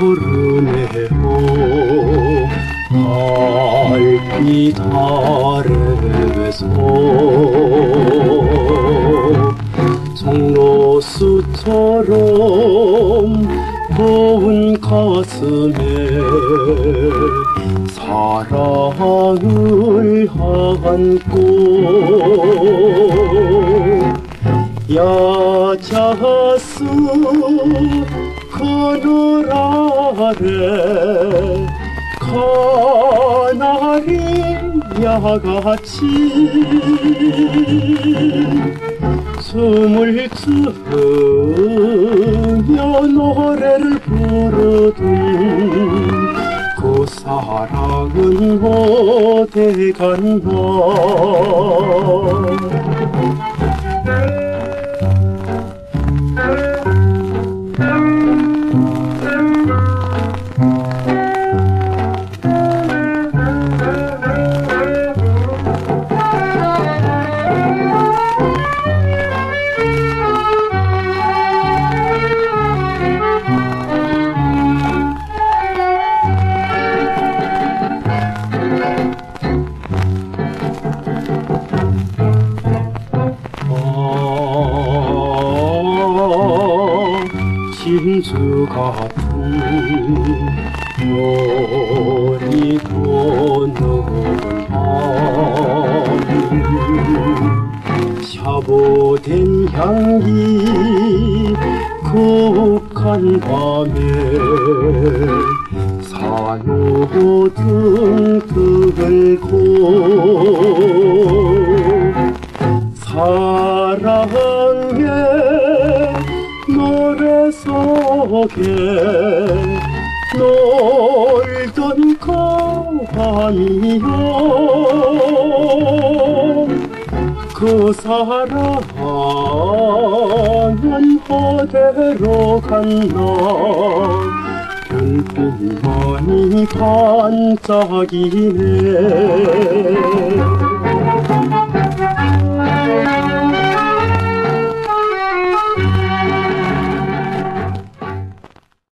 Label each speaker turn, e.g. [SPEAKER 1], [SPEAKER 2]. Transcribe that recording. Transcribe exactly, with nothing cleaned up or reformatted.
[SPEAKER 1] 푸르네요. 달빛 아래에서 종로수처럼 더운 가슴에 사랑을 안고 야자수 그늘 아래 가나리 야같이 숨을 추며 노래를 부르던 그 사랑은 어디 갔나. 진주 같은 머리 도는 밤 샤보된 향기 국한 밤에 산호등 들고 사랑의 노래 속에 놀던 밤이여 그 사랑은 어디로 갔나. 별빛만이 반짝이네.